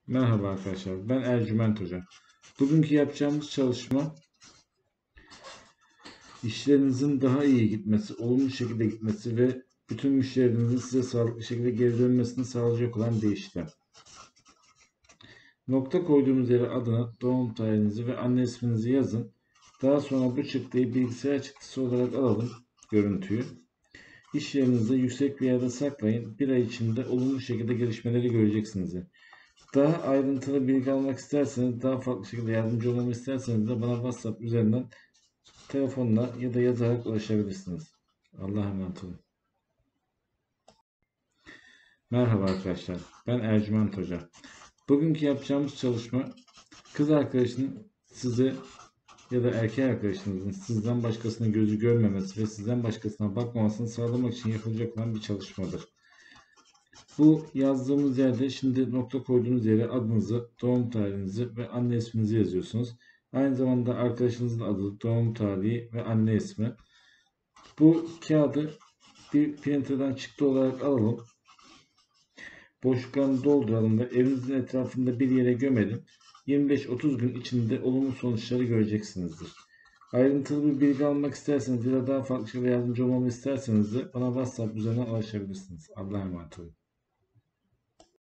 Merhaba arkadaşlar, ben Ercüment Hoca. Bugünkü yapacağımız çalışma, işlerinizin daha iyi gitmesi, olumlu şekilde gitmesi ve bütün müşterilerinizin size sağlıklı şekilde geri dönmesini sağlayacak olan bir işlem. Nokta koyduğumuz yere adını, doğum tarihinizi ve anne isminizi yazın. Daha sonra bu çıktıyı bilgisayar çıktısı olarak alalım, görüntüyü. İş yerinizde yüksek bir yerde saklayın. Bir ay içinde olumlu şekilde gelişmeleri göreceksiniz. Daha ayrıntılı bilgi almak isterseniz, daha farklı şekilde yardımcı olmamı isterseniz de bana WhatsApp üzerinden telefonla ya da yazarak ulaşabilirsiniz. Allah'a emanet olun. Merhaba arkadaşlar, ben Ercüment Hoca. Bugünkü yapacağımız çalışma, kız arkadaşının size ya da erkek arkadaşınızın sizden başkasının gözü görmemesi ve sizden başkasına bakmamasını sağlamak için yapılacak olan bir çalışmadır. Bu yazdığımız yerde şimdi nokta koyduğunuz yere adınızı, doğum tarihinizi ve anne isminizi yazıyorsunuz. Aynı zamanda arkadaşınızın adı, doğum tarihi ve anne ismi. Bu kağıdı bir printer'dan çıktı olarak alalım. Boşluklarını dolduralım ve evinizin etrafında bir yere gömelim. 25-30 gün içinde olumlu sonuçları göreceksinizdir. Ayrıntılı bir bilgi almak isterseniz ya da daha farklı şekilde yardımcı olmamı isterseniz de bana WhatsApp üzerinden ulaşabilirsiniz. Allah'a emanet olun.